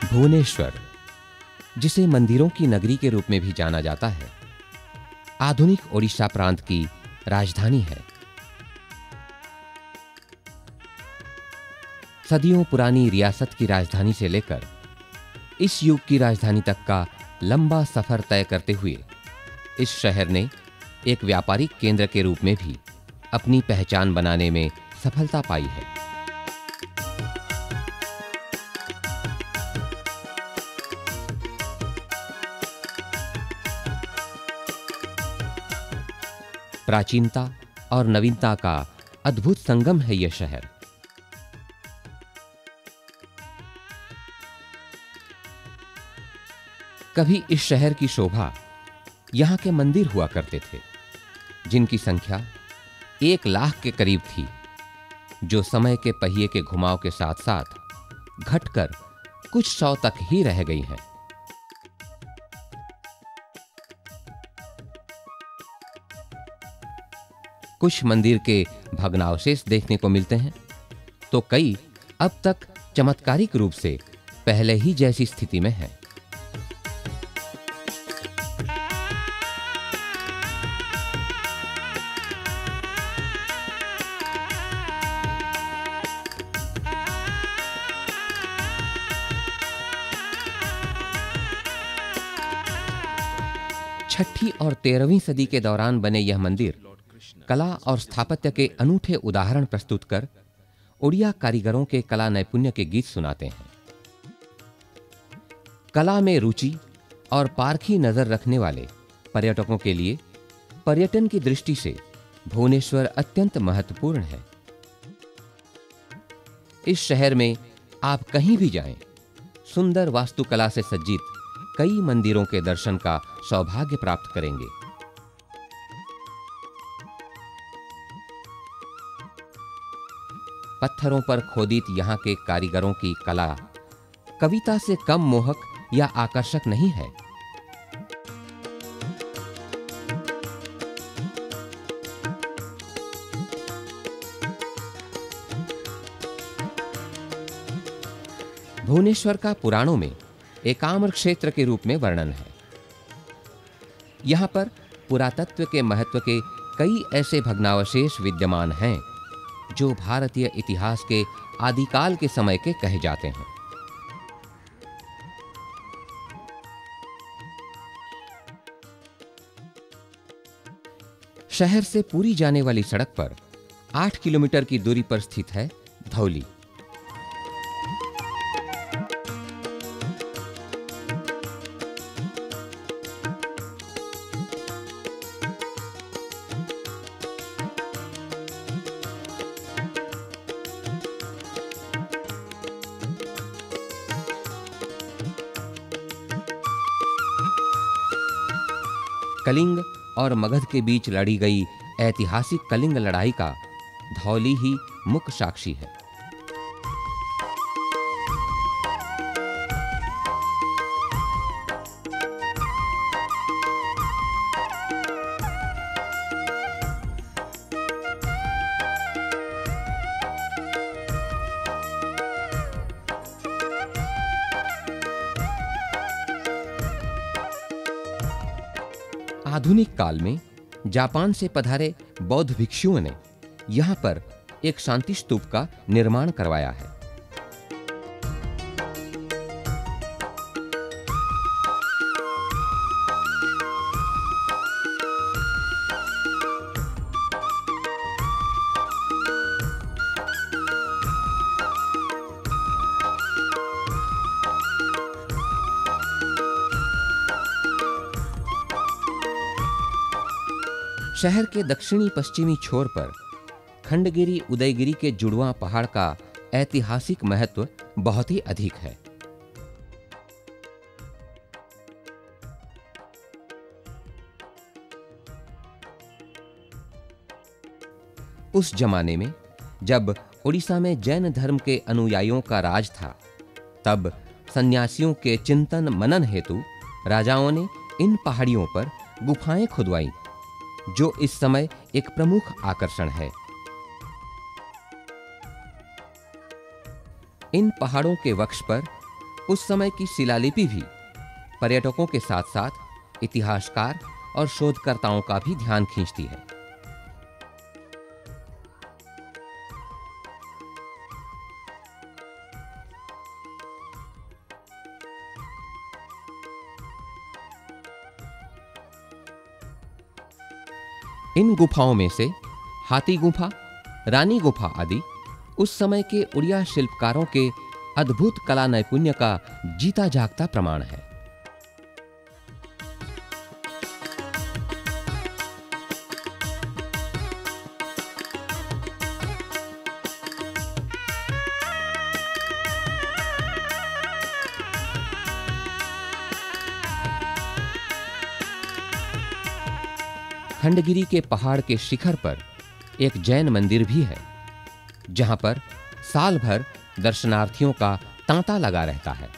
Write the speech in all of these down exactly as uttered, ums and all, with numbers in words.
भुवनेश्वर, जिसे मंदिरों की नगरी के रूप में भी जाना जाता है, आधुनिक ओडिशा प्रांत की राजधानी है। सदियों पुरानी रियासत की राजधानी से लेकर इस युग की राजधानी तक का लंबा सफर तय करते हुए इस शहर ने एक व्यापारिक केंद्र के रूप में भी अपनी पहचान बनाने में सफलता पाई है। प्राचीनता और नवीनता का अद्भुत संगम है यह शहर। कभी इस शहर की शोभा यहां के मंदिर हुआ करते थे, जिनकी संख्या एक लाख के करीब थी, जो समय के पहिए के घुमाव के साथ साथ घटकर कुछ सौ तक ही रह गई हैं। कुछ मंदिर के भग्नावशेष देखने को मिलते हैं, तो कई अब तक चमत्कारिक रूप से पहले ही जैसी स्थिति में हैं। छठी और तेरहवीं सदी के दौरान बने यह मंदिर कला और स्थापत्य के अनूठे उदाहरण प्रस्तुत कर ओडिया कारीगरों के कला नैपुण्य के गीत सुनाते हैं। कला में रुचि और पारखी नजर रखने वाले पर्यटकों के लिए पर्यटन की दृष्टि से भुवनेश्वर अत्यंत महत्वपूर्ण है। इस शहर में आप कहीं भी जाएं, सुंदर वास्तुकला से सज्जित कई मंदिरों के दर्शन का सौभाग्य प्राप्त करेंगे। पत्थरों पर खोदित यहां के कारीगरों की कला कविता से कम मोहक या आकर्षक नहीं है। भुवनेश्वर का पुराणों में एकाम्र क्षेत्र के रूप में वर्णन है। यहां पर पुरातत्व के महत्व के कई ऐसे भग्नावशेष विद्यमान हैं जो भारतीय इतिहास के आदिकाल के समय के कहे जाते हैं। शहर से पूरी जाने वाली सड़क पर आठ किलोमीटर की दूरी पर स्थित है धौली। कलिंग और मगध के बीच लड़ी गई ऐतिहासिक कलिंग लड़ाई का धौली ही मुख्य साक्षी है। आधुनिक काल में जापान से पधारे बौद्ध भिक्षुओं ने यहां पर एक शांति स्तूप का निर्माण करवाया है। शहर के दक्षिणी पश्चिमी छोर पर खंडगिरी उदयगिरी के जुड़वां पहाड़ का ऐतिहासिक महत्व बहुत ही अधिक है। उस जमाने में जब ओडिशा में जैन धर्म के अनुयायियों का राज था, तब सन्यासियों के चिंतन मनन हेतु राजाओं ने इन पहाड़ियों पर गुफाएं खुदवाईं, जो इस समय एक प्रमुख आकर्षण है। इन पहाड़ों के वक्ष पर उस समय की शिलालिपि भी पर्यटकों के साथ-साथ इतिहासकार और शोधकर्ताओं का भी ध्यान खींचती है। इन गुफाओं में से हाथी गुफा, रानी गुफा आदि उस समय के उड़िया शिल्पकारों के अद्भुत कला नैपुण्य का जीता जागता प्रमाण है। खंडगिरी के पहाड़ के शिखर पर एक जैन मंदिर भी है, जहां पर साल भर दर्शनार्थियों का तांता लगा रहता है।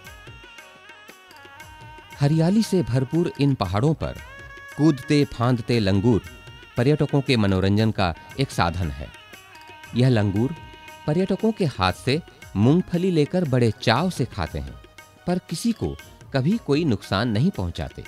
हरियाली से भरपूर इन पहाड़ों पर कूदते फांदते लंगूर पर्यटकों के मनोरंजन का एक साधन है। यह लंगूर पर्यटकों के हाथ से मूंगफली लेकर बड़े चाव से खाते हैं, पर किसी को कभी कोई नुकसान नहीं पहुंचाते।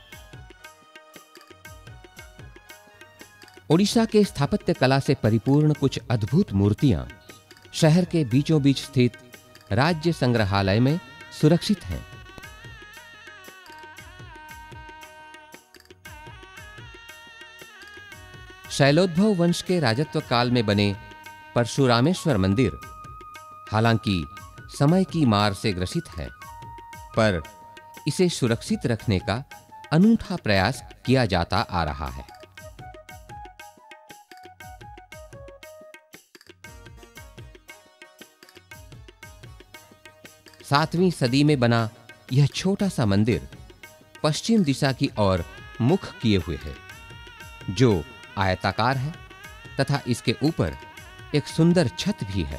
ओडिशा के स्थापत्य कला से परिपूर्ण कुछ अद्भुत मूर्तियां शहर के बीचों बीच स्थित राज्य संग्रहालय में सुरक्षित हैं। शैलोद्भव वंश के राजत्व काल में बने परशुरामेश्वर मंदिर हालांकि समय की मार से ग्रसित है, पर इसे सुरक्षित रखने का अनूठा प्रयास किया जाता आ रहा है। सातवीं सदी में बना यह छोटा सा मंदिर पश्चिम दिशा की ओर मुख किए हुए है, जो आयताकार है तथा इसके ऊपर एक सुंदर छत भी है।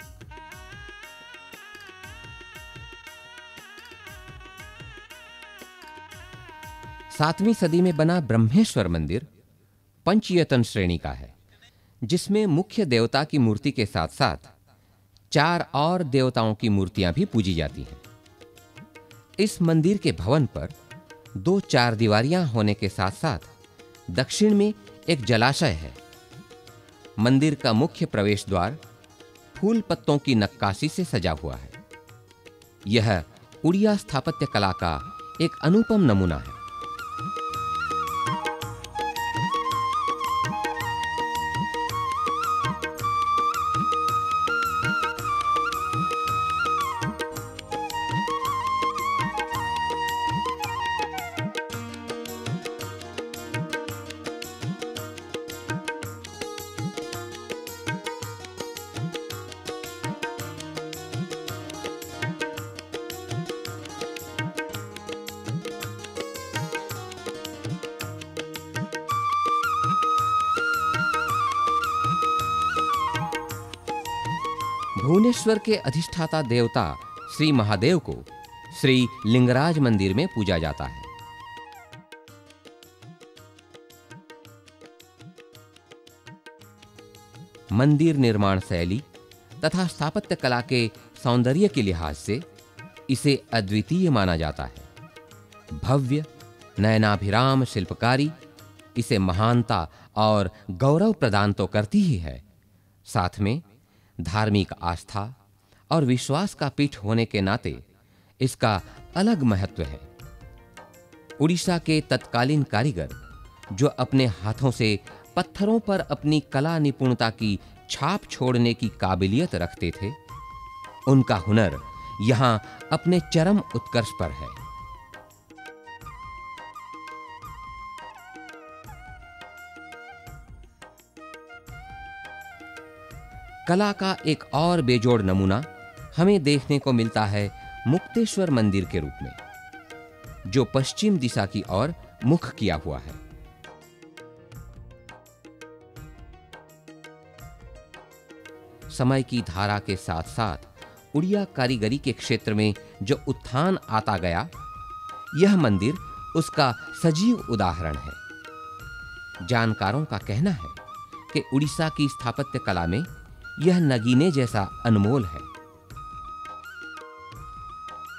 सातवीं सदी में बना ब्रह्मेश्वर मंदिर पंचयतन श्रेणी का है, जिसमें मुख्य देवता की मूर्ति के साथ-साथ चार और देवताओं की मूर्तियां भी पूजी जाती हैं। इस मंदिर के भवन पर दो चार दीवारियां होने के साथ-साथ दक्षिण में एक जलाशय है। मंदिर का मुख्य प्रवेश द्वार फूल पत्तों की नक्काशी से सजा हुआ है। यह उड़िया स्थापत्य कला का एक अनुपम नमूना है। भुवनेश्वर के अधिष्ठाता देवता श्री महादेव को श्री लिंगराज मंदिर में पूजा जाता है। मंदिर निर्माण शैली तथा स्थापत्य कला के सौंदर्य के लिहाज से इसे अद्वितीय माना जाता है। भव्य नयनाभिराम शिल्पकारी इसे महानता और गौरव प्रदान तो करती ही है, साथ में धार्मिक आस्था और विश्वास का पीठ होने के नाते इसका अलग महत्व है। उड़ीसा के तत्कालीन कारीगर जो अपने हाथों से पत्थरों पर अपनी कला निपुणता की छाप छोड़ने की काबिलियत रखते थे, उनका हुनर यहां अपने चरम उत्कर्ष पर है। कला का एक और बेजोड़ नमूना हमें देखने को मिलता है मुक्तेश्वर मंदिर के रूप में, जो पश्चिम दिशा की ओर मुख किया हुआ है। समय की धारा के साथ-साथ उड़िया कारीगरी के क्षेत्र में जो उत्थान आता गया, यह मंदिर उसका सजीव उदाहरण है। जानकारों का कहना है कि उड़ीसा की स्थापत्य कला में यह नगीने जैसा अनमोल है।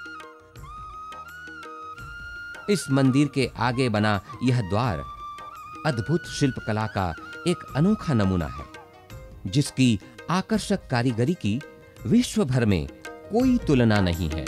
इस मंदिर के आगे बना यह द्वार अद्भुत शिल्पकला का एक अनोखा नमूना है, जिसकी आकर्षक कारीगरी की विश्व भर में कोई तुलना नहीं है।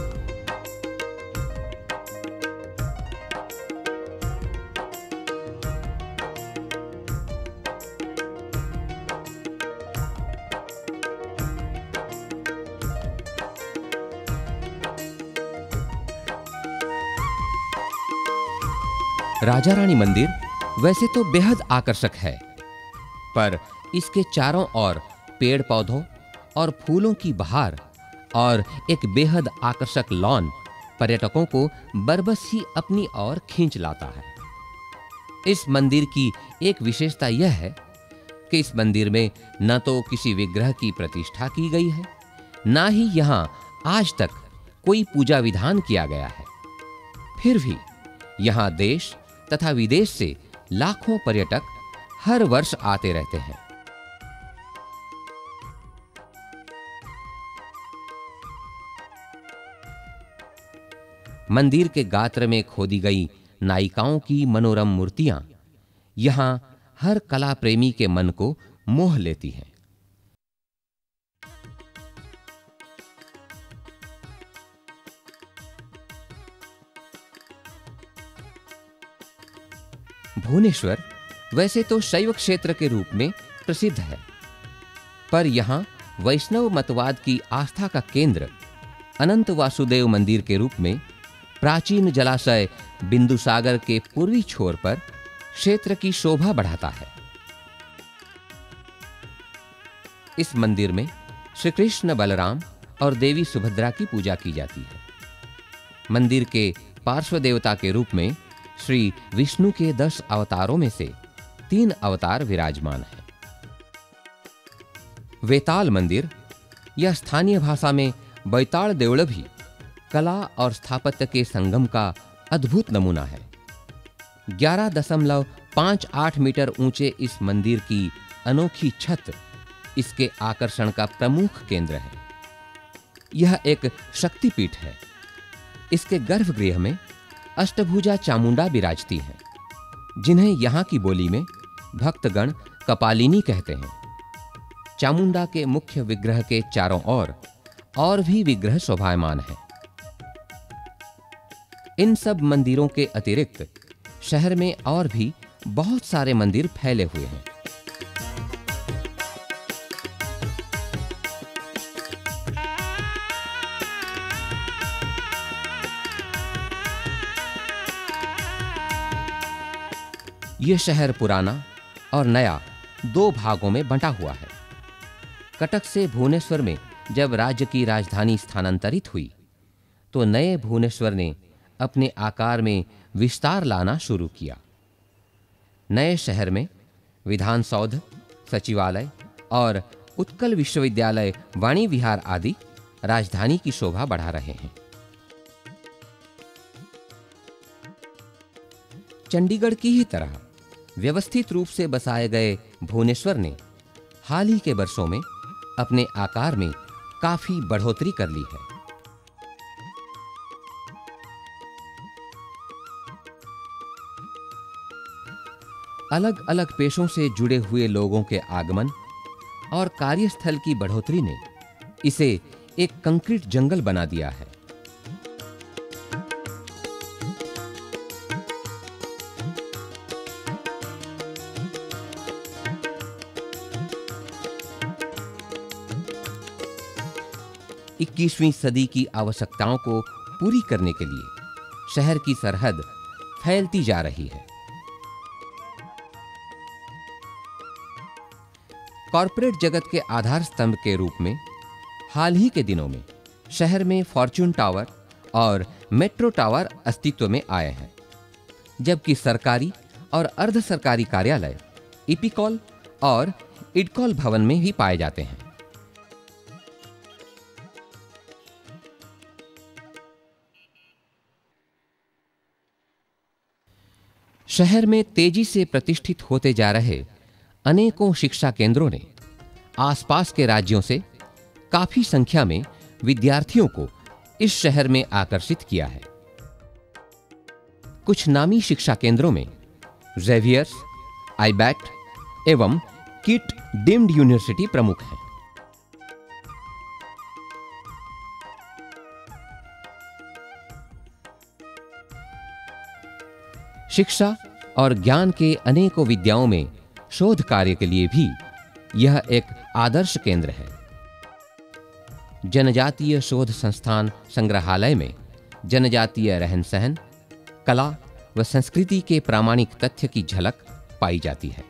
राजारानी मंदिर वैसे तो बेहद आकर्षक है, पर इसके चारों ओर पेड़ पौधों और फूलों की बहार और एक बेहद आकर्षक लॉन पर्यटकों को बरबस ही अपनी ओर खींच लाता है। इस मंदिर की एक विशेषता यह है कि इस मंदिर में न तो किसी विग्रह की प्रतिष्ठा की गई है, न ही यहां आज तक कोई पूजा विधान किया गया है। फिर भी यहां देश तथा विदेश से लाखों पर्यटक हर वर्ष आते रहते हैं। मंदिर के गात्र में खोदी गई नायिकाओं की मनोरम मूर्तियां यहां हर कला प्रेमी के मन को मोह लेती हैं। भुवनेश्वर वैसे तो शैव क्षेत्र के रूप में प्रसिद्ध है, पर यहां वैष्णव मतवाद की आस्था का केंद्र अनंत वासुदेव मंदिर के रूप में प्राचीन जलाशय बिंदु सागर के पूर्वी छोर पर क्षेत्र की शोभा बढ़ाता है। इस मंदिर में श्री कृष्ण बलराम और देवी सुभद्रा की पूजा की जाती है। मंदिर के पार्श्व देवता के रूप में श्री विष्णु के दस अवतारों में से तीन अवतार विराजमान हैं। वेताल मंदिर या स्थानीय भाषा में बैताल देवड़ भी कला और स्थापत्य के संगम का अद्भुत नमूना है। ग्यारह दशमलव पाँच आठ मीटर ऊंचे इस मंदिर की अनोखी छत इसके आकर्षण का प्रमुख केंद्र है। यह एक शक्तिपीठ है। इसके गर्भगृह में अष्टभुजा चामुंडा विराजती हैं, जिन्हें यहाँ की बोली में भक्तगण कपालिनी कहते हैं। चामुंडा के मुख्य विग्रह के चारों ओर और भी विग्रह शोभायमान हैं। इन सब मंदिरों के अतिरिक्त शहर में और भी बहुत सारे मंदिर फैले हुए हैं। यह शहर पुराना और नया दो भागों में बंटा हुआ है। कटक से भुवनेश्वर में जब राज्य की राजधानी स्थानांतरित हुई, तो नए भुवनेश्वर ने अपने आकार में विस्तार लाना शुरू किया। नए शहर में विधान सौध, सचिवालय और उत्कल विश्वविद्यालय वाणी विहार आदि राजधानी की शोभा बढ़ा रहे हैं। चंडीगढ़ की ही तरह व्यवस्थित रूप से बसाए गए भुवनेश्वर ने हाल ही के वर्षों में अपने आकार में काफी बढ़ोतरी कर ली है। अलग अलग पेशों से जुड़े हुए लोगों के आगमन और कार्यस्थल की बढ़ोतरी ने इसे एक कंक्रीट जंगल बना दिया है। इक्कीसवीं सदी की आवश्यकताओं को पूरी करने के लिए शहर की सरहद फैलती जा रही है। कॉर्पोरेट जगत के आधार स्तंभ के रूप में हाल ही के दिनों में शहर में फॉर्च्यून टावर और मेट्रो टावर अस्तित्व में आए हैं, जबकि सरकारी और अर्ध सरकारी कार्यालय इपिकॉल और इडकॉल भवन में भी पाए जाते हैं। शहर में तेजी से प्रतिष्ठित होते जा रहे अनेकों शिक्षा केंद्रों ने आसपास के राज्यों से काफी संख्या में विद्यार्थियों को इस शहर में आकर्षित किया है। कुछ नामी शिक्षा केंद्रों में जेवियर्स, आईबैट एवं किट डीम्ड यूनिवर्सिटी प्रमुख हैं। शिक्षा और ज्ञान के अनेकों विद्याओं में शोध कार्य के लिए भी यह एक आदर्श केंद्र है। जनजातीय शोध संस्थान संग्रहालय में जनजातीय रहन-सहन, कला व संस्कृति के प्रामाणिक तथ्य की झलक पाई जाती है।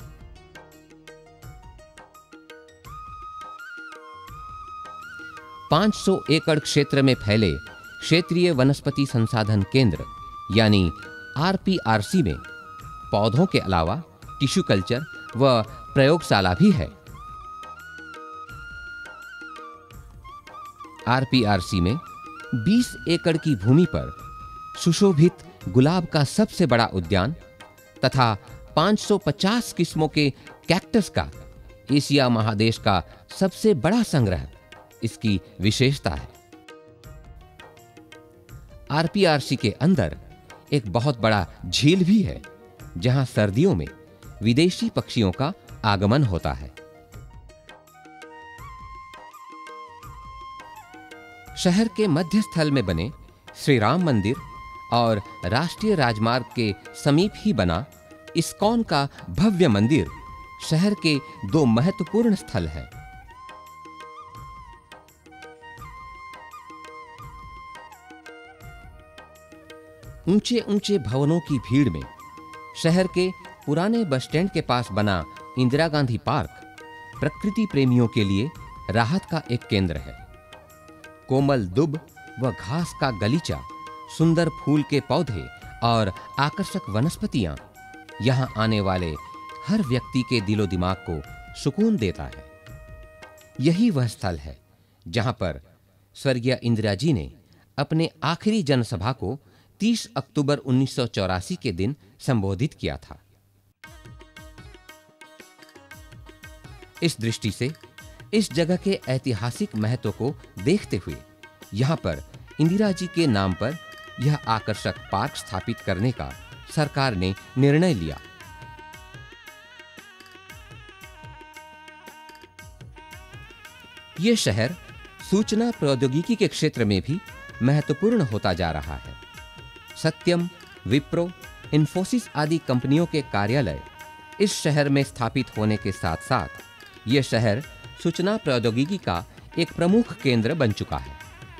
पाँच सौ एकड़ क्षेत्र में फैले क्षेत्रीय वनस्पति संसाधन केंद्र यानी आर पी आर सी में पौधों के अलावा टिश्यू कल्चर व प्रयोगशाला भी है। आर पी आर सी में बीस एकड़ की भूमि पर सुशोभित गुलाब का सबसे बड़ा उद्यान तथा पाँच सौ पचास किस्मों के कैक्टस का एशिया महादेश का सबसे बड़ा संग्रह इसकी विशेषता है। आर पी आर सी के अंदर एक बहुत बड़ा झील भी है, जहां सर्दियों में विदेशी पक्षियों का आगमन होता है। शहर के मध्य स्थल में बने श्री राम मंदिर और राष्ट्रीय राजमार्ग के समीप ही बना इस्कॉन का भव्य मंदिर शहर के दो महत्वपूर्ण स्थल हैं। ऊंचे ऊंचे भवनों की भीड़ में शहर के पुराने बस स्टैंड के पास बना इंदिरा गांधी पार्क प्रकृति प्रेमियों के लिए राहत का एक केंद्र है। कोमल दुब व घास का गलीचा, सुंदर फूल के पौधे और आकर्षक वनस्पतियां यहां आने वाले हर व्यक्ति के दिलो दिमाग को सुकून देता है। यही वह स्थल है जहां पर स्वर्गीय इंदिरा जी ने अपने आखिरी जनसभा को तीस अक्टूबर उन्नीस सौ चौरासी के दिन संबोधित किया था। इस दृष्टि से इस जगह के ऐतिहासिक महत्व को देखते हुए यहां पर इंदिरा जी के नाम पर यह आकर्षक पार्क स्थापित करने का सरकार ने निर्णय लिया। यह शहर सूचना प्रौद्योगिकी के क्षेत्र में भी महत्वपूर्ण होता जा रहा है। सत्यम, विप्रो, इन्फोसिस आदि कंपनियों के कार्यालय इस शहर में स्थापित होने के साथ-साथ यह शहर सूचना प्रौद्योगिकी का एक प्रमुख केंद्र बन चुका है।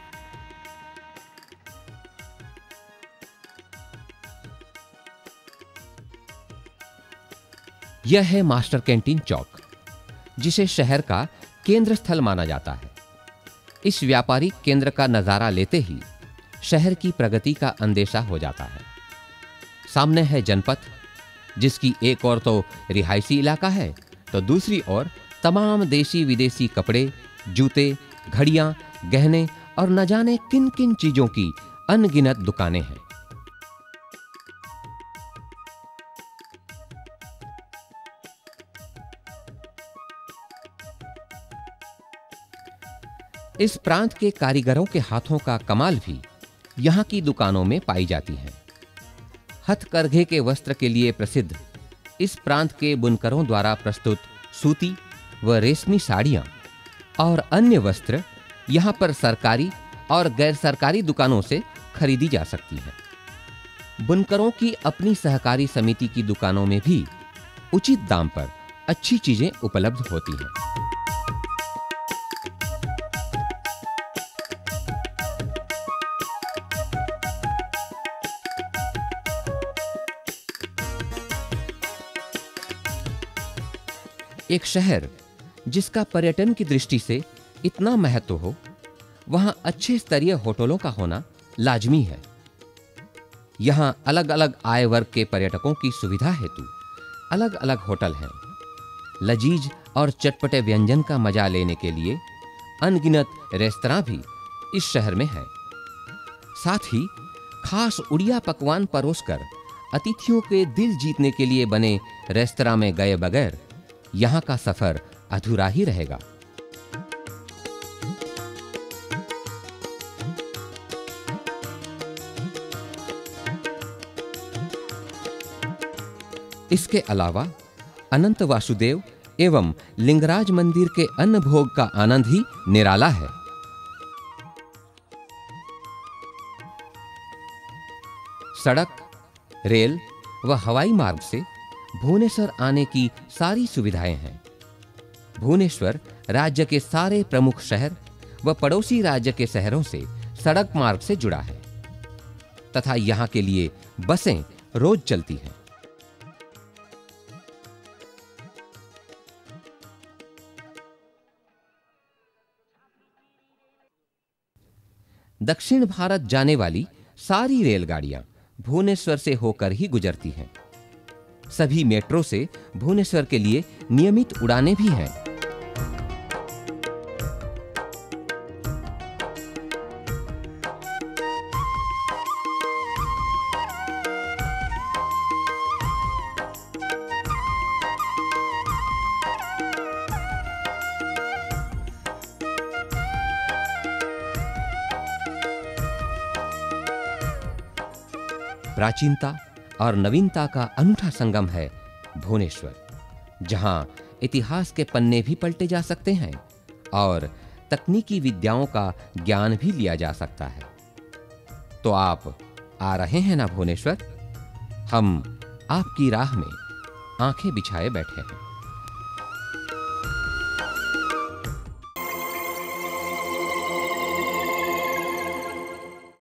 यह है मास्टर कैंटीन चौक, जिसे शहर का केंद्र स्थल माना जाता है। इस व्यापारिक केंद्र का नजारा लेते ही शहर की प्रगति का अंदेशा हो जाता है। सामने है जनपथ, जिसकी एक ओर तो रिहायशी इलाका है तो दूसरी ओर तमाम देशी विदेशी कपड़े, जूते, घड़ियां, गहने और न जाने किन किन चीजों की अनगिनत दुकानें हैं। इस प्रांत के कारीगरों के हाथों का कमाल भी यहां की दुकानों में पाई जाती है। हथकरघे के वस्त्र के लिए प्रसिद्ध इस प्रांत के बुनकरों द्वारा प्रस्तुत सूती व रेशमी साड़ियां और अन्य वस्त्र यहां पर सरकारी और गैर सरकारी दुकानों से खरीदी जा सकती हैं। बुनकरों की अपनी सहकारी समिति की दुकानों में भी उचित दाम पर अच्छी चीजें उपलब्ध होती हैं। एक शहर जिसका पर्यटन की दृष्टि से इतना महत्व हो, वहां अच्छे स्तरीय होटलों का होना लाजमी है। यहां अलग अलग आय वर्ग के पर्यटकों की सुविधा हेतु अलग अलग होटल हैं। लजीज और चटपटे व्यंजन का मजा लेने के लिए अनगिनत रेस्तरां भी इस शहर में है। साथ ही खास उड़िया पकवान परोसकर अतिथियों के दिल जीतने के लिए बने रेस्तरां में गए बगैर यहां का सफर अधूरा ही रहेगा। इसके अलावा अनंत वासुदेव एवं लिंगराज मंदिर के अन्न भोग का आनंद ही निराला है। सड़क, रेल व हवाई मार्ग से भुवनेश्वर आने की सारी सुविधाएं हैं। भुवनेश्वर राज्य के सारे प्रमुख शहर व पड़ोसी राज्य के शहरों से सड़क मार्ग से जुड़ा है तथा यहां के लिए बसें रोज चलती हैं। दक्षिण भारत जाने वाली सारी रेलगाड़ियां भुवनेश्वर से होकर ही गुजरती हैं। सभी मेट्रो से भुवनेश्वर के लिए नियमित उड़ानें भी हैं। प्राचीनता और नवीनता का अनूठा संगम है भुवनेश्वर, जहां इतिहास के पन्ने भी पलटे जा सकते हैं और तकनीकी विद्याओं का ज्ञान भी लिया जा सकता है। तो आप आ रहे हैं ना भुवनेश्वर? हम आपकी राह में आंखें बिछाए बैठे हैं।